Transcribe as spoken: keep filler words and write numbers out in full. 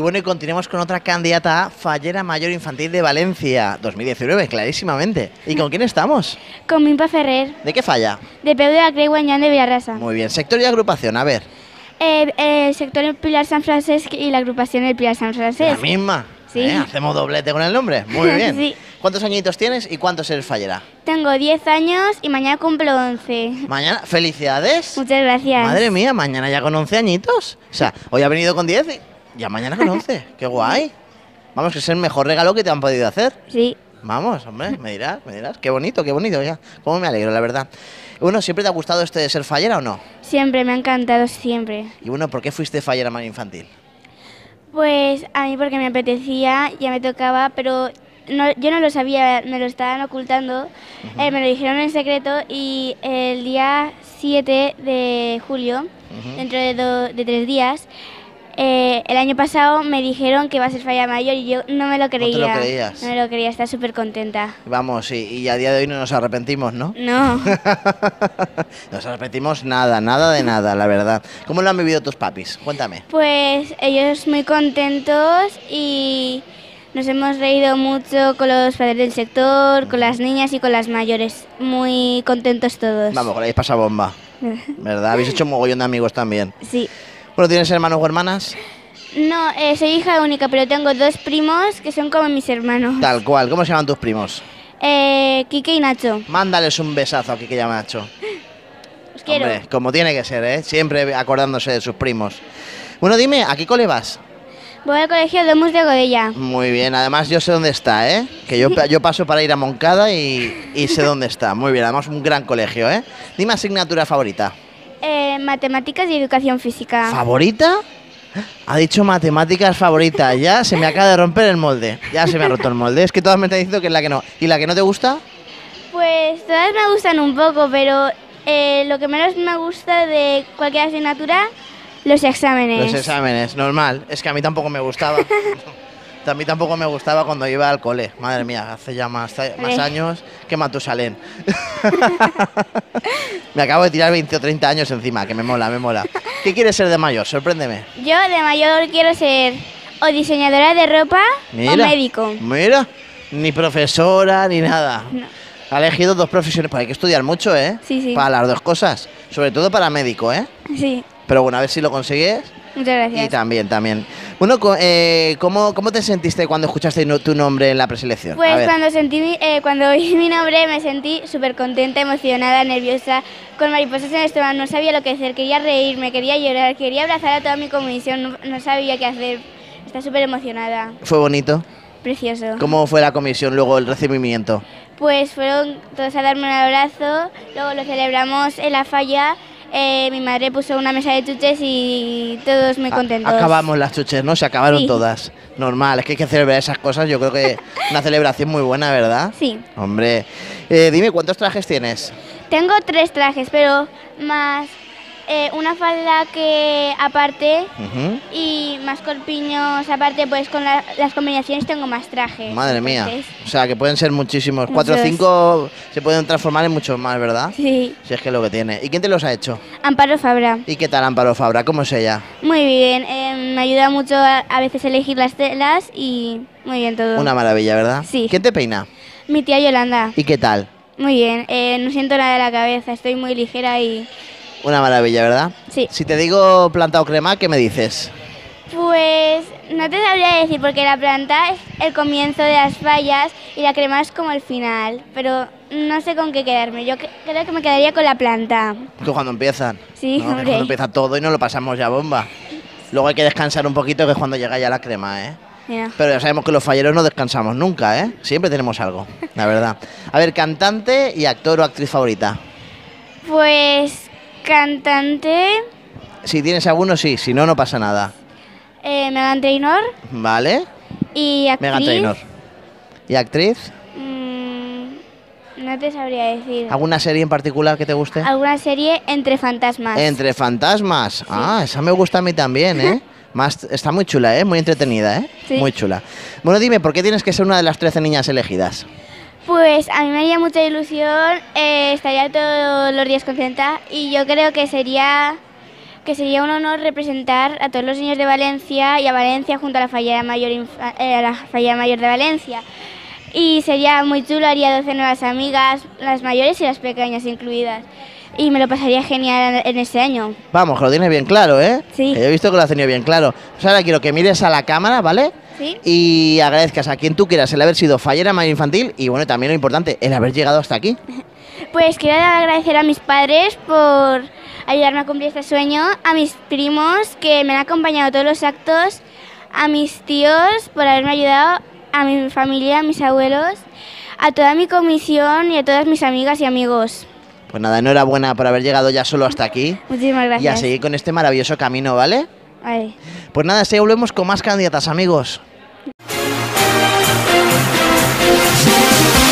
bueno, y continuemos con otra candidata a Fallera Mayor Infantil de Valencia, dos mil diecinueve, clarísimamente. ¿Y con quién estamos? Con Mimpa Ferrer, ¿De qué falla? de Peu de la Creu Guanyán de Villarrasa. Muy bien, sector y agrupación, a ver. Eh, eh, el sector El Pilar San Francesc y la agrupación El Pilar San La Francesc. misma. Sí. ¿Eh? Hacemos doblete con el nombre. Muy bien. Sí. ¿Cuántos añitos tienes y cuántos eres fallera? Tengo diez años y mañana cumplo once. Mañana, felicidades. Muchas gracias. Madre mía, mañana ya con once añitos. O sea, hoy ha venido con diez y ya mañana con once. Qué guay. Vamos, que es el mejor regalo que te han podido hacer. Sí. Vamos, hombre, me dirás, me dirás. Qué bonito, qué bonito, ya. Cómo me alegro, la verdad. Bueno, ¿siempre te ha gustado este de ser fallera o no? Siempre, me ha encantado, siempre. Y bueno, ¿por qué fuiste fallera mayor infantil? Pues a mí porque me apetecía, ya me tocaba, pero no, yo no lo sabía, me lo estaban ocultando. Uh-huh. eh, me lo dijeron en secreto y el día siete de julio, uh-huh. dentro de, do, de tres días, eh, el año pasado me dijeron que iba a ser falla mayor y yo no me lo creía. ¿No te lo creías? No me lo creía, estaba súper contenta. Vamos, y, y a día de hoy no nos arrepentimos, ¿no? No. No nos arrepentimos nada, nada de nada, la verdad. ¿Cómo lo han vivido tus papis? Cuéntame. Pues ellos muy contentos y nos hemos reído mucho con los padres del sector, con las niñas y con las mayores. Muy contentos todos. Vamos, que la habéis pasado bomba, ¿verdad? Habéis hecho un mogollón de amigos también. Sí. Bueno, ¿tienes hermanos o hermanas? No, eh, soy hija única, pero tengo dos primos que son como mis hermanos. Tal cual. ¿Cómo se llaman tus primos? Eh, Quique y Nacho. Mándales un besazo a Quique y a Nacho. Os quiero. Hombre, como tiene que ser, ¿eh? Siempre acordándose de sus primos. Bueno, dime, ¿a qué cole vas? Voy al colegio Domus de Godella. Muy bien, además yo sé dónde está, ¿eh? Que yo, yo paso para ir a Moncada y, y sé dónde está. Muy bien, además un gran colegio, ¿eh? Dime asignatura favorita. Eh, matemáticas y educación física. ¿Favorita? Ha dicho matemáticas favorita. Ya se me acaba de romper el molde. Ya se me ha roto el molde. Es que todas me están diciendo que es la que no. ¿Y la que no te gusta? Pues todas me gustan un poco, pero eh, lo que menos me gusta de cualquier asignatura, los exámenes. Los exámenes, normal. Es que a mí tampoco me gustaba. A mí tampoco me gustaba cuando iba al cole. Madre mía, hace ya más, más años que Matusalén. Me acabo de tirar veinte o treinta años encima, que me mola, me mola. ¿Qué quieres ser de mayor? Sorpréndeme. Yo de mayor quiero ser o diseñadora de ropa mira, o médico. Mira, ni profesora ni nada. No. Ha elegido dos profesiones, pues hay que estudiar mucho, ¿eh? Sí, sí. Para las dos cosas, sobre todo para médico, ¿eh? Sí. Pero bueno, a ver si lo consigues. Muchas gracias. Y también, también. Bueno, eh, ¿cómo, ¿cómo te sentiste cuando escuchaste no, tu nombre en la preselección? Pues cuando sentí eh, cuando oí mi nombre me sentí súper contenta, emocionada, nerviosa, con mariposas en el estómago, no sabía lo que hacer, quería reírme, quería llorar, quería abrazar a toda mi comisión, no, no sabía qué hacer, estaba súper emocionada. ¿Fue bonito? Precioso. ¿Cómo fue la comisión, luego el recibimiento? Pues fueron todos a darme un abrazo, luego lo celebramos en la falla. Eh, mi madre puso una mesa de chuches y todos muy contentos. Acabamos las chuches, ¿no? Se acabaron sí. todas. Normal, es que hay que celebrar esas cosas. Yo creo que una celebración muy buena, ¿verdad? Sí. Hombre, eh, dime, ¿cuántos trajes tienes? Tengo tres trajes, pero más eh, una falda que aparte uh-huh. y más corpiños aparte, pues con la, las combinaciones tengo más trajes. Madre mía, entonces, o sea que pueden ser muchísimos. Muchos. Cuatro o cinco se pueden transformar en muchos más, ¿verdad? Sí. Si es que es lo que tiene. ¿Y quién te los ha hecho? Amparo Fabra. ¿Y qué tal Amparo Fabra? ¿Cómo es ella? Muy bien, eh, me ayuda mucho a, a veces a elegir las telas y muy bien todo. Una maravilla, ¿verdad? Sí. ¿Quién te peina? Mi tía Yolanda. ¿Y qué tal? Muy bien, eh, no siento nada de la cabeza, estoy muy ligera y... Una maravilla, ¿verdad? Sí. Si te digo planta o crema, ¿qué me dices? Pues no te sabría decir porque la planta es el comienzo de las fallas y la crema es como el final, pero no sé con qué quedarme. Yo creo que me quedaría con la planta. Que cuando empiezan. Sí, ¿no? hombre. Cuando empieza todo y nos lo pasamos ya bomba. Luego hay que descansar un poquito, que es cuando llega ya la crema, ¿eh? Mira. Pero ya sabemos que los falleros no descansamos nunca, ¿eh? Siempre tenemos algo, la verdad. A ver, cantante y actor o actriz favorita. Pues cantante... Si tienes alguno, sí. Si no, no pasa nada. Eh, Meghan Trainor. Vale. Y actriz... Meghan Trainor. ¿Y actriz? Mmm, no te sabría decir. ¿Alguna serie en particular que te guste? ¿Alguna serie Entre Fantasmas? Entre Fantasmas. Sí. Ah, esa me gusta a mí también, ¿eh? Más, está muy chula, ¿eh? Muy entretenida, ¿eh? Sí. Muy chula. Bueno, dime, ¿por qué tienes que ser una de las trece niñas elegidas? Pues a mí me haría mucha ilusión, eh, estaría todos los días contenta y yo creo que sería que sería un honor representar a todos los niños de Valencia y a Valencia junto a la Falla Mayor, eh, a la Falla Mayor de Valencia. Y sería muy chulo, haría doce nuevas amigas, las mayores y las pequeñas incluidas. Y me lo pasaría genial en ese año. Vamos, que lo tienes bien claro, ¿eh? Sí. Que yo he visto que lo has tenido bien claro. Pues ahora quiero que mires a la cámara, ¿vale? Sí. Y agradezcas a quien tú quieras el haber sido fallera mayor infantil y, bueno, también lo importante, el haber llegado hasta aquí. Pues quiero agradecer a mis padres por ayudarme a cumplir este sueño, a mis primos que me han acompañado a todos los actos, a mis tíos por haberme ayudado, a mi familia, a mis abuelos, a toda mi comisión y a todas mis amigas y amigos. Pues nada, enhorabuena por haber llegado ya solo hasta aquí. Muchísimas gracias. Y a seguir con este maravilloso camino, ¿vale? Vale. Pues nada, así volvemos con más candidatas, amigos.